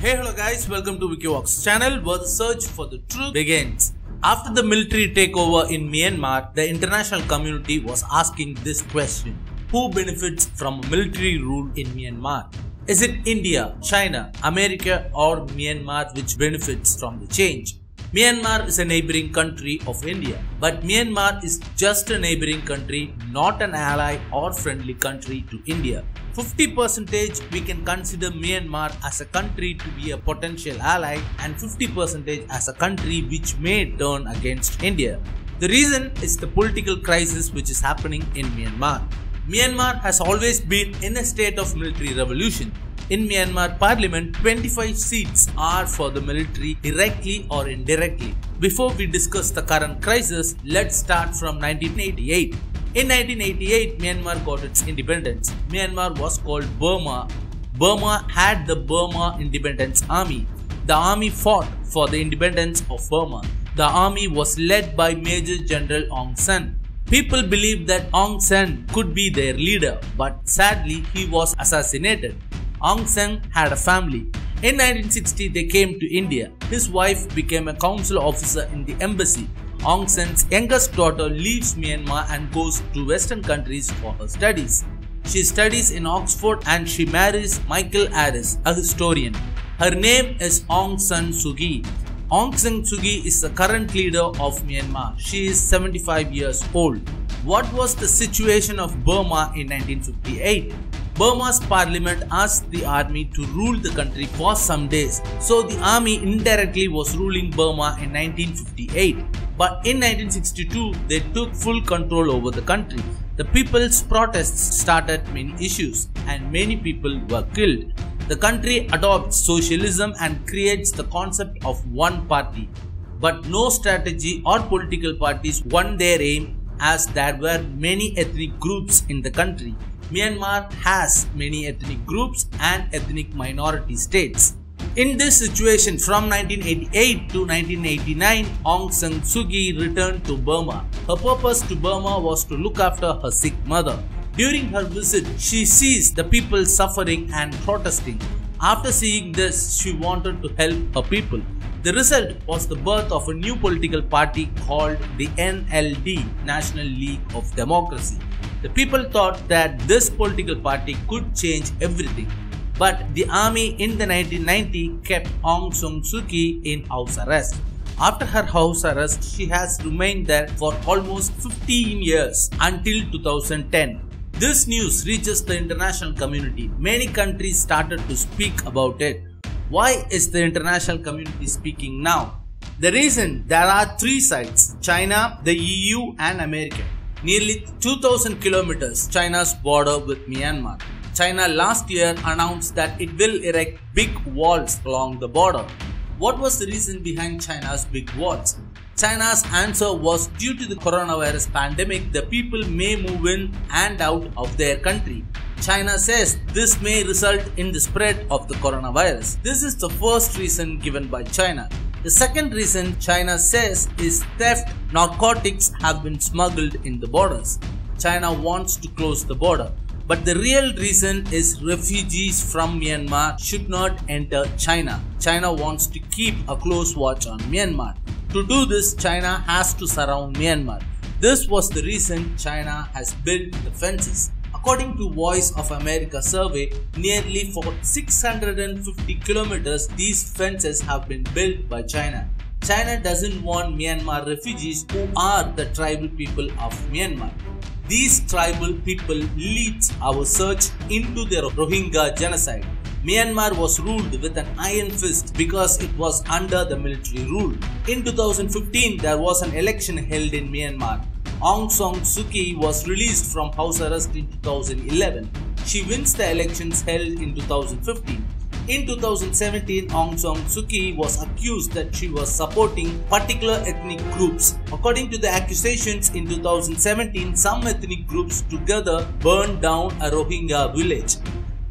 Hey hello guys, welcome to Wikivox channel where the search for the truth begins. After the military takeover in Myanmar, the international community was asking this question: who benefits from military rule in Myanmar? Is it India, China, America or Myanmar which benefits from the change? Myanmar is a neighboring country of India, but Myanmar is just a neighboring country, not an ally or friendly country to India. 50% we can consider Myanmar as a country to be a potential ally and 50% as a country which may turn against India. The reason is the political crisis which is happening in Myanmar. Myanmar has always been in a state of military revolution. In Myanmar Parliament, 25 seats are for the military directly or indirectly. Before we discuss the current crisis, let's start from 1988. In 1988, Myanmar got its independence. Myanmar was called Burma. Burma had the Burma Independence Army. The army fought for the independence of Burma. The army was led by Major General Aung San. People believed that Aung San could be their leader, but sadly he was assassinated. Aung San had a family. In 1960, they came to India. His wife became a council officer in the embassy. Aung San's youngest daughter leaves Myanmar and goes to Western countries for her studies. She studies in Oxford and she marries Michael Harris, a historian. Her name is Aung San Suu Kyi. Aung San Suu Kyi is the current leader of Myanmar. She is 75 years old. What was the situation of Burma in 1958? Burma's parliament asked the army to rule the country for some days, so the army indirectly was ruling Burma in 1958. But in 1962, they took full control over the country. The people's protests started many issues and many people were killed. The country adopts socialism and creates the concept of one party. But no strategy or political parties won their aim as there were many ethnic groups in the country. Myanmar has many ethnic groups and ethnic minority states. In this situation, from 1988 to 1989, Aung San Suu Kyi returned to Burma. Her purpose to Burma was to look after her sick mother. During her visit, she sees the people suffering and protesting. After seeing this, she wanted to help her people. The result was the birth of a new political party called the NLD, National League of Democracy. The people thought that this political party could change everything. But the army in the 1990 kept Aung San Suu Kyi in house arrest. After her house arrest, she has remained there for almost 15 years until 2010. This news reaches the international community. Many countries started to speak about it. Why is the international community speaking now? The reason: there are three sides: China, the EU and America. Nearly 2000 kilometers China's border with Myanmar. China last year announced that it will erect big walls along the border. What was the reason behind China's big walls? China's answer was due to the coronavirus pandemic, the people may move in and out of their country. China says this may result in the spread of the coronavirus. This is the first reason given by China. The second reason China says is theft. Narcotics have been smuggled in the borders. China wants to close the border. But the real reason is refugees from Myanmar should not enter China. China wants to keep a close watch on Myanmar. To do this, China has to surround Myanmar. This was the reason China has built the fences. According to Voice of America survey, nearly for 650 kilometers these fences have been built by China. China doesn't want Myanmar refugees who are the tribal people of Myanmar. These tribal people leads our search into the Rohingya genocide. Myanmar was ruled with an iron fist because it was under the military rule. In 2015, there was an election held in Myanmar. Aung San Suu Kyi was released from house arrest in 2011. She wins the elections held in 2015. In 2017, Aung San Suu Kyi was accused that she was supporting particular ethnic groups. According to the accusations, in 2017, some ethnic groups together burned down a Rohingya village.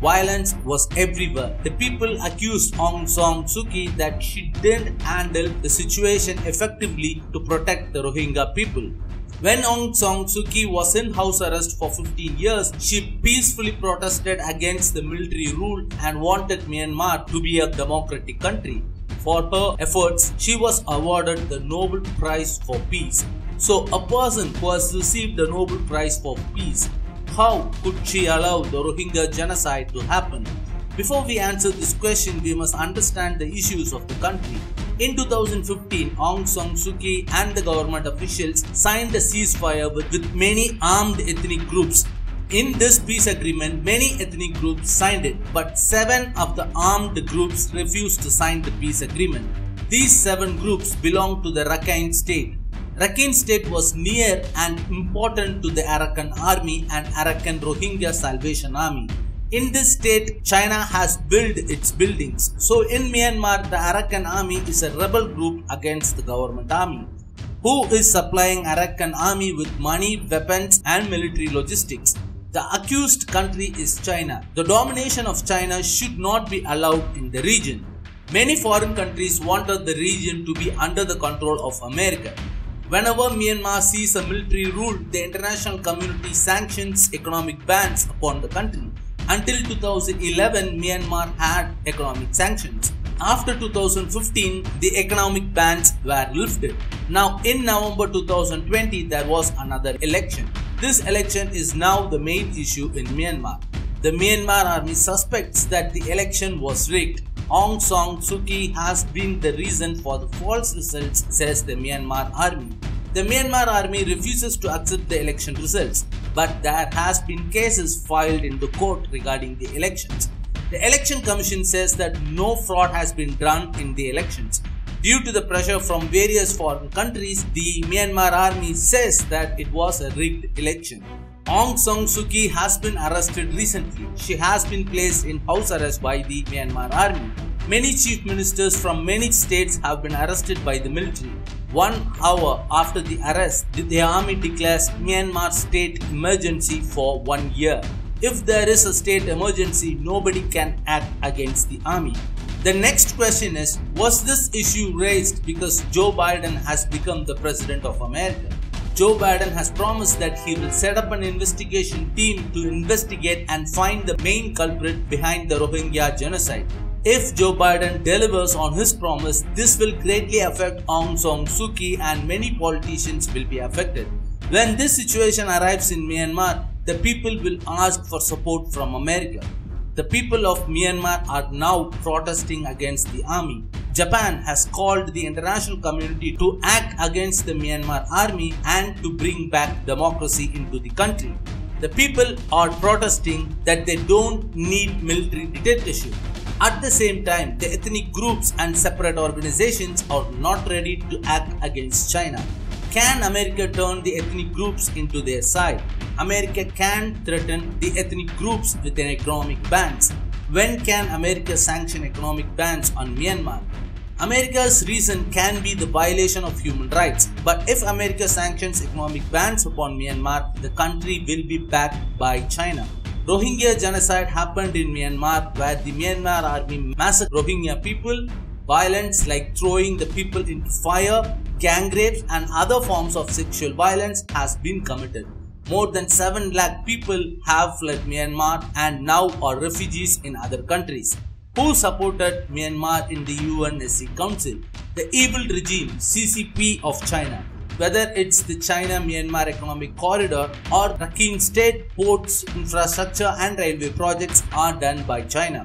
Violence was everywhere. The people accused Aung San Suu Kyi that she didn't handle the situation effectively to protect the Rohingya people. When Aung San Suu Kyi was in house arrest for 15 years, she peacefully protested against the military rule and wanted Myanmar to be a democratic country. For her efforts, she was awarded the Nobel Prize for Peace. So, a person who has received the Nobel Prize for Peace, how could she allow the Rohingya genocide to happen? Before we answer this question, we must understand the issues of the country. In 2015, Aung San Suu Kyi and the government officials signed a ceasefire with many armed ethnic groups. In this peace agreement, many ethnic groups signed it, but 7 of the armed groups refused to sign the peace agreement. These 7 groups belong to the Rakhine State. Rakhine State was near and important to the Arakan Army and Arakan Rohingya Salvation Army. In this state, China has built its buildings. So in Myanmar, the Arakan Army is a rebel group against the government army. Who is supplying Arakan Army with money, weapons and military logistics? The accused country is China. The domination of China should not be allowed in the region. Many foreign countries wanted the region to be under the control of America. Whenever Myanmar sees a military rule, the international community sanctions economic bans upon the country. Until 2011, Myanmar had economic sanctions. After 2015, the economic bans were lifted. Now, in November 2020, there was another election. This election is now the main issue in Myanmar. The Myanmar army suspects that the election was rigged. Aung San Suu Kyi has been the reason for the false results, says the Myanmar army. The Myanmar army refuses to accept the election results, but there has been cases filed in the court regarding the elections. The Election Commission says that no fraud has been done in the elections. Due to the pressure from various foreign countries, the Myanmar army says that it was a rigged election. Aung San Suu Kyi has been arrested recently. She has been placed in house arrest by the Myanmar army. Many chief ministers from many states have been arrested by the military. 1 hour after the arrest, the army declares Myanmar state emergency for 1 year. If there is a state emergency, nobody can act against the army. The next question is, was this issue raised because Joe Biden has become the President of America? Joe Biden has promised that he will set up an investigation team to investigate and find the main culprit behind the Rohingya genocide. If Joe Biden delivers on his promise, this will greatly affect Aung San Suu Kyi and many politicians will be affected. When this situation arrives in Myanmar, the people will ask for support from America. The people of Myanmar are now protesting against the army. Japan has called the international community to act against the Myanmar army and to bring back democracy into the country. The people are protesting that they don't need military dictatorship. At the same time, the ethnic groups and separate organizations are not ready to act against China. Can America turn the ethnic groups into their side? America can threaten the ethnic groups with an economic bans. When can America sanction economic bans on Myanmar? America's reason can be the violation of human rights, but if America sanctions economic bans upon Myanmar, the country will be backed by China. Rohingya genocide happened in Myanmar, where the Myanmar army massacred Rohingya people. Violence like throwing the people into fire, gang rapes and other forms of sexual violence has been committed. More than 7 lakh people have fled Myanmar and now are refugees in other countries. Who supported Myanmar in the UNSC Council? The evil regime CCP of China. Whether it's the China-Myanmar Economic Corridor or Rakhine State, ports, infrastructure and railway projects are done by China.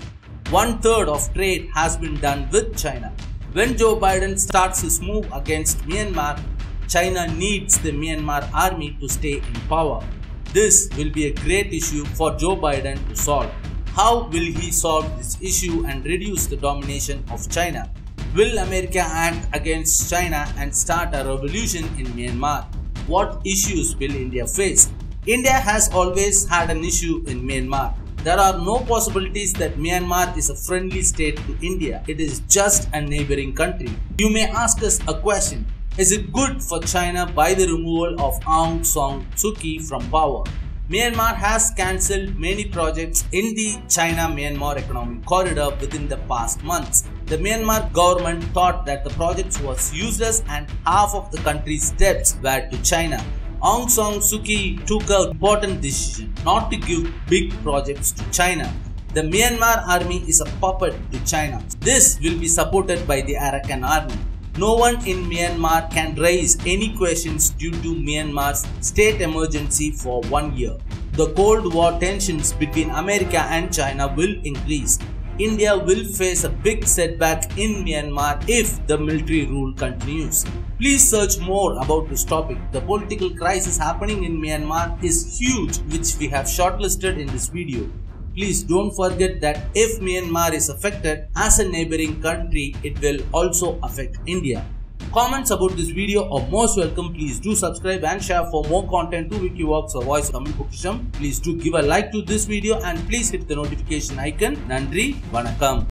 1/3 of trade has been done with China. When Joe Biden starts his move against Myanmar, China needs the Myanmar army to stay in power. This will be a great issue for Joe Biden to solve. How will he solve this issue and reduce the domination of China? Will America act against China and start a revolution in Myanmar? What issues will India face? India has always had an issue in Myanmar. There are no possibilities that Myanmar is a friendly state to India. It is just a neighboring country. You may ask us a question. Is it good for China by the removal of Aung San Suu Kyi from power? Myanmar has cancelled many projects in the China-Myanmar economic corridor within the past months. The Myanmar government thought that the project was useless and half of the country's debts were to China. Aung San Suu Kyi took an important decision not to give big projects to China. The Myanmar army is a puppet to China. This will be supported by the Arakan army. No one in Myanmar can raise any questions due to Myanmar's state emergency for 1 year. The Cold War tensions between America and China will increase. India will face a big setback in Myanmar if the military rule continues. Please search more about this topic. The political crisis happening in Myanmar is huge, which we have shortlisted in this video. Please don't forget that if Myanmar is affected as a neighboring country, it will also affect India. Comments about this video are most welcome. Please do subscribe and share for more content to Wikivox or Voice of Tamil Potisham. Please do give a like to this video and please hit the notification icon. Nandri, Vanakkam.